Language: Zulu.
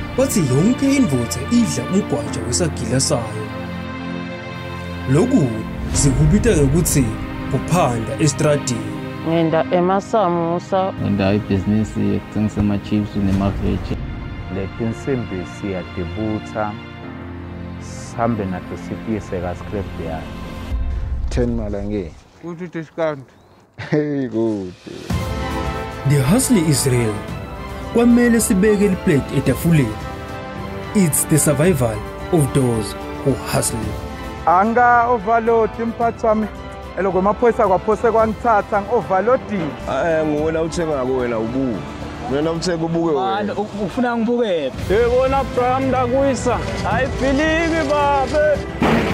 bathi yonke indvodza idla umgwaja wesagila sayo. Lokhu sikubita ukuthi kuphanda estradini. Ngenda emasamusa. Ngenda ibhizinisi yekuthengisa ama-chips nemaveji. Letinsimbi siyadibutha sihambe nato sifise ka-scrapyard. 10 malangeni. Kuthi discount. Hey good. The hustle is real. Kwamele sibeke iplate etafuleni. It's the survival of those who hustle. Anga overload imphathi wami. Eloko maphoyisa kwaphose kwangithatha ngi-overloading. Ngona uthenga kuwena ubuke. Mina uthenga ubuke wena. Ufuna ngibukele. Yebo na bro, amndakuyisa. I believe babe.